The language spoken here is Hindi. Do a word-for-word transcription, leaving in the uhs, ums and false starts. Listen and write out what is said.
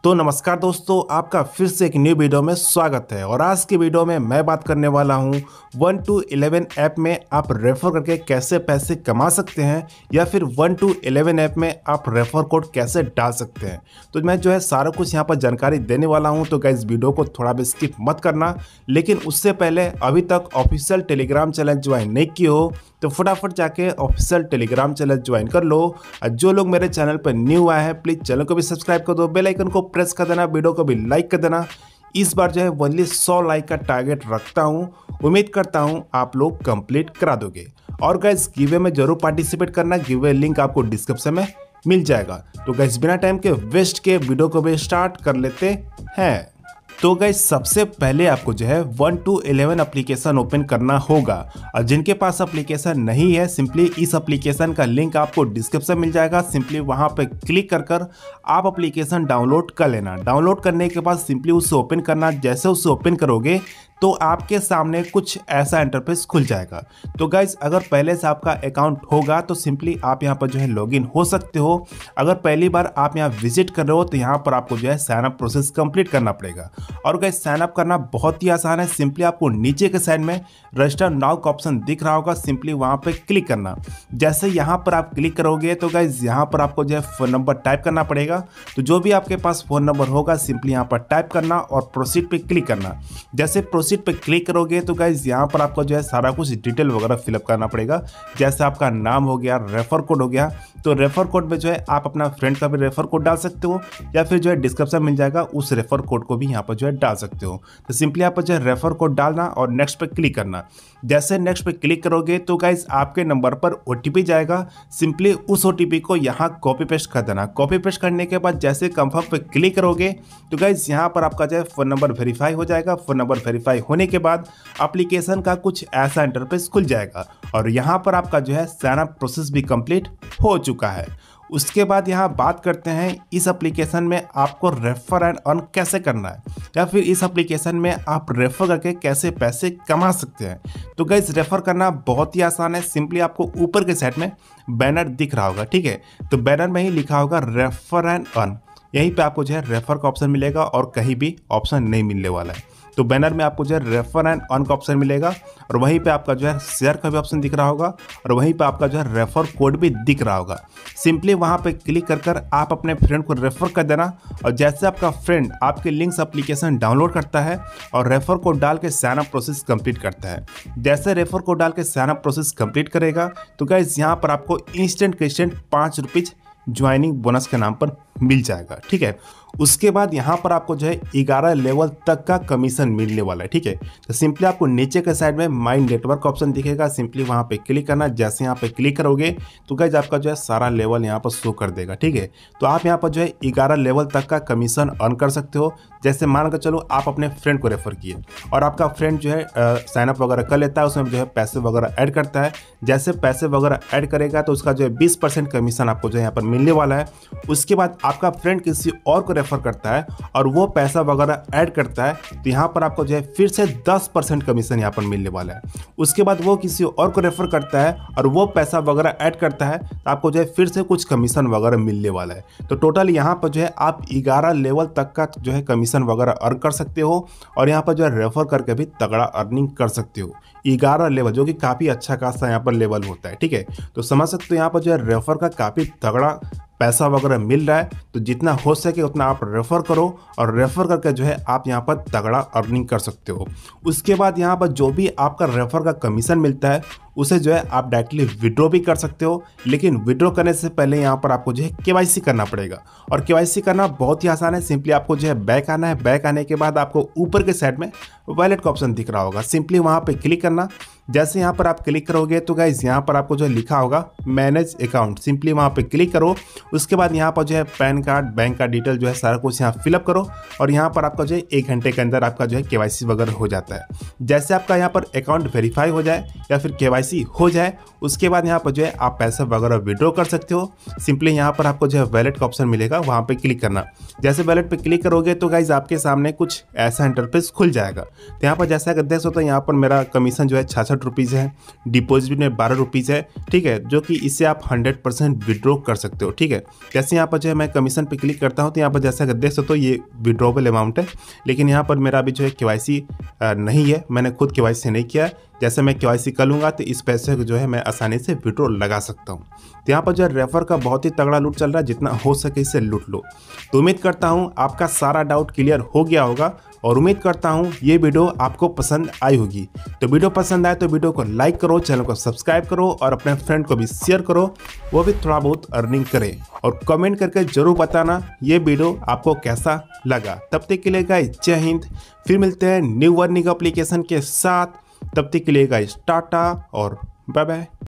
तो नमस्कार दोस्तों, आपका फिर से एक न्यू वीडियो में स्वागत है। और आज की वीडियो में मैं बात करने वाला हूं वन टू इलेवन ऐप में आप रेफर करके कैसे पैसे कमा सकते हैं, या फिर वन टू इलेवन ऐप में आप रेफर कोड कैसे डाल सकते हैं। तो मैं जो है सारा कुछ यहां पर जानकारी देने वाला हूं। तो गाइस वीडियो को थोड़ा भी स्किप मत करना। लेकिन उससे पहले अभी तक ऑफिशियल टेलीग्राम चैनल ज्वाइन नहीं किए हो तो फटाफट जाके ऑफिशियल टेलीग्राम चैनल ज्वाइन कर लो। और जो लोग मेरे चैनल पर न्यू आए हैं प्लीज़ चैनल को भी सब्सक्राइब कर दो, बेल आइकन को प्रेस कर देना, वीडियो को भी लाइक कर देना। इस बार जो है ओनली सौ लाइक का टारगेट रखता हूं, उम्मीद करता हूं आप लोग कंप्लीट करा दोगे। और गाइस गिवे में जरूर पार्टिसिपेट करना, गिवे लिंक आपको डिस्क्रिप्शन में मिल जाएगा। तो गाइस बिना टाइम के वेस्ट के वीडियो को भी स्टार्ट कर लेते हैं। तो गाइस सबसे पहले आपको जो है one two eleven application open करना होगा। और जिनके पास एप्लीकेशन नहीं है सिंपली इस एप्लीकेशन का लिंक आपको डिस्क्रिप्शन मिल जाएगा। सिंपली वहां पे क्लिक कर कर आप एप्लीकेशन डाउनलोड कर लेना। डाउनलोड करने के बाद सिंपली उसे ओपन करना। जैसे उसे ओपन करोगे तो आपके सामने कुछ ऐसा इंटरफेस खुल जाएगा। तो गाइज अगर पहले से आपका अकाउंट होगा तो सिंपली आप यहाँ पर जो है लॉगिन हो सकते हो। अगर पहली बार आप यहाँ विजिट कर रहे हो तो यहाँ पर आपको जो है साइन अप प्रोसेस कंप्लीट करना पड़ेगा। और गाइज साइन अप करना बहुत ही आसान है। सिंपली आपको नीचे के साइड में रजिस्टर नाउ का ऑप्शन दिख रहा होगा, सिंपली वहाँ पर क्लिक करना। जैसे यहाँ पर आप क्लिक करोगे तो गाइज यहाँ पर आपको जो है फ़ोन नंबर टाइप करना पड़ेगा। तो जो भी आपके पास फ़ोन नंबर होगा सिंपली यहाँ पर टाइप करना और प्रोसीड पे क्लिक करना। जैसे प्रोसीड पे क्लिक करोगे तो गाइज यहाँ पर आपको जो है सारा कुछ डिटेल वगैरह फिलअप करना पड़ेगा। जैसे आपका नाम हो गया, रेफर कोड हो गया। तो रेफर कोड में जो है आप अपना फ्रेंड का भी रेफर कोड डाल सकते हो, या फिर जो है डिस्क्रिप्शन मिल जाएगा उस रेफर कोड को भी यहाँ पर जो है डाल सकते हो। तो सिंपली यहाँ पर जो है रेफर कोड डालना और नेक्स्ट पे क्लिक करना। जैसे नेक्स्ट पे क्लिक करोगे तो गाइज आपके नंबर पर ओटीपी जाएगा। सिंपली उस ओटीपी को यहाँ कॉपी पेस्ट कर देना। कॉपी पेस्ट करने के बाद जैसे कंफर्म पे क्लिक करोगे तो गाइज यहाँ पर आपका जो है फोन नंबर वेरीफाई हो जाएगा। फोन नंबर वेरीफाई होने के बाद एप्लीकेशन का कुछ ऐसा इंटरफेस खुल जाएगा और यहाँ पर आपका जो है साइन अप प्रोसेस भी कंप्लीट हो चुका है। उसके बाद यहाँ बात करते हैं इस एप्लीकेशन में आपको रेफर एंड अर्न कैसे करना है, या फिर इस एप्लीकेशन में आप रेफर करके कैसे पैसे कमा सकते हैं। तो गाइस रेफर करना बहुत ही आसान है। सिंपली आपको ऊपर के साइड में बैनर दिख रहा होगा, ठीक है। तो बैनर में ही लिखा होगा रेफर एंड अर्न। यहीं पे आपको जो है रेफर का ऑप्शन मिलेगा और कहीं भी ऑप्शन नहीं मिलने वाला है। तो बैनर में आपको जो है रेफर एंड अर्न का ऑप्शन मिलेगा और वहीं पे आपका जो है शेयर का भी ऑप्शन दिख रहा होगा और वहीं पे आपका जो है रेफर कोड भी दिख रहा होगा। सिंपली वहां पे क्लिक कर कर आप अपने फ्रेंड को रेफर कर देना। और जैसे आपका फ्रेंड आपके लिंक्स एप्लीकेशन डाउनलोड करता है और रेफर कोड डाल के साइन अप प्रोसेस कंप्लीट करता है, जैसे रेफर कोड डाल के साइन अप प्रोसेस कंप्लीट करेगा तो गाइस यहाँ पर आपको इंस्टेंट के इंस्टेंट पाँच रुपीज़ ज्वाइनिंग बोनस के नाम पर मिल जाएगा, ठीक है। उसके बाद यहाँ पर आपको जो है ग्यारह लेवल तक का कमीशन मिलने वाला है, ठीक है। तो सिंपली आपको नीचे के साइड में माई नेटवर्क ऑप्शन दिखेगा, सिंपली वहाँ पे क्लिक करना। जैसे यहाँ पे क्लिक करोगे तो गाइस आपका जो है सारा लेवल यहाँ पर शो कर देगा, ठीक है। तो आप यहाँ पर जो है ग्यारह लेवल तक का कमीशन अर्न कर सकते हो। जैसे मान कर चलो आप अपने फ्रेंड को रेफर किए और आपका फ्रेंड जो है साइनअप वगैरह कर लेता है, उसमें जो है पैसे वगैरह ऐड करता है। जैसे पैसे वगैरह ऐड करेगा तो उसका जो है बीस परसेंट कमीशन आपको जो है यहाँ पर मिलने वाला है। उसके बाद आपका फ्रेंड किसी और को रेफर करता है और वो पैसा वगैरह ऐड करता है तो यहाँ पर आपको जो है फिर से दस परसेंट कमीशन यहाँ पर मिलने वाला है। उसके बाद वो किसी और को रेफर करता है और वो पैसा वगैरह ऐड करता है तो आपको जो है फिर से कुछ कमीशन वगैरह मिलने वाला है। तो टोटल यहाँ पर जो है आप ग्यारह लेवल तक का जो है कमीशन वगैरह अर्न कर सकते हो और यहाँ पर जो है रेफर करके भी तगड़ा अर्निंग कर सकते हो। ग्यारह लेवल जो कि काफ़ी अच्छा खासा यहाँ पर लेवल होता है, ठीक है। तो समझ सकते हो यहाँ पर जो है रेफर का काफ़ी तगड़ा पैसा वगैरह मिल रहा है। तो जितना हो सके उतना आप रेफर करो और रेफर करके जो है आप यहाँ पर तगड़ा अर्निंग कर सकते हो। उसके बाद यहाँ पर जो भी आपका रेफर का कमीशन मिलता है उसे जो है आप डायरेक्टली विड्रॉ भी कर सकते हो। लेकिन विड्रॉ करने से पहले यहाँ पर आपको जो है केवाईसी करना पड़ेगा और केवाईसी करना बहुत ही आसान है। सिंपली आपको जो है बैक आना है। बैक आने के बाद आपको ऊपर के साइड में वॉलेट का ऑप्शन दिख रहा होगा, सिंपली वहाँ पे क्लिक करना। जैसे यहाँ पर आप क्लिक करोगे तो गाइज यहाँ पर आपको जो है लिखा होगा मैनेज अकाउंट, सिंपली वहाँ पे क्लिक करो। उसके बाद यहाँ पर जो है पैन कार्ड, बैंक का डिटेल जो है सारा कुछ यहाँ फिलअप करो और यहाँ पर आपका जो है एक घंटे के अंदर आपका जो है केवाईसी वगैरह हो जाता है। जैसे आपका यहाँ पर अकाउंट वेरीफाई हो जाए या फिर केवाईसी हो जाए उसके बाद यहाँ पर जो है आप पैसा वगैरह विड्रॉ कर सकते हो। सिंपली यहाँ पर आपको जो है वैलेट का ऑप्शन मिलेगा, वहाँ पे क्लिक करना। जैसे वैलेट पे क्लिक करोगे तो गाइज आपके सामने कुछ ऐसा इंटरफेस खुल जाएगा। तो यहाँ पर जैसा कि देख सकते हो, यहाँ पर मेरा कमीशन जो है छाछठ रुपीज़ है, डिपॉजिट में बारह रुपीज़ है, ठीक है, जो कि इससे आप हंड्रेड परसेंट विड्रॉ कर सकते हो। ठीक है, जैसे यहाँ पर जो है मैं कमीशन पे क्लिक करता हूँ तो यहाँ पर जैसा कि देख सकते हो ये विड्रॉबल अमाउंट है, लेकिन यहाँ पर मेरा अभी जो है केवाईसी नहीं है, मैंने खुद केवाईसी नहीं किया है। जैसे मैं केवाईसी कर लूँगा तो इस पैसे को जो है मैं आसानी से विड्रॉ लगा सकता हूँ। तो यहाँ पर जो है रेफर का बहुत ही तगड़ा लूट चल रहा है, जितना हो सके इससे लूट लो। तो उम्मीद करता हूँ आपका सारा डाउट क्लियर हो गया होगा और उम्मीद करता हूँ ये वीडियो आपको पसंद आई होगी। तो वीडियो पसंद आए तो वीडियो को लाइक करो, चैनल को सब्सक्राइब करो और अपने फ्रेंड को भी शेयर करो, वो भी थोड़ा बहुत अर्निंग करे। और कमेंट करके जरूर बताना ये वीडियो आपको कैसा लगा। तब तक के लिए गाइस जय हिंद, फिर मिलते हैं न्यू अर्निंग एप्लीकेशन के साथ। तब तक के लिए गाइस टाटा और बाय बाय।